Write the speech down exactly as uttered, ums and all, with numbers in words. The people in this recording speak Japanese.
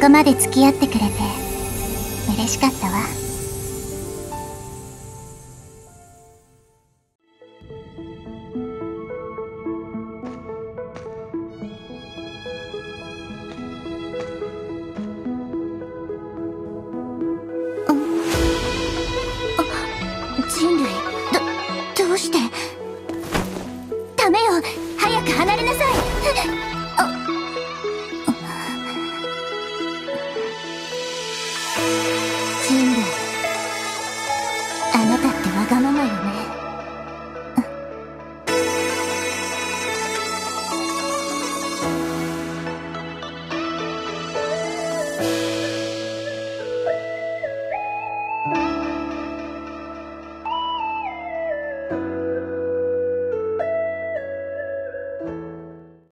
こまで付き合ってくれて嬉しかったわ。人類、ど、どうして。ダメよ、早く離れなさい。あ、人類、あなたってわがままよね。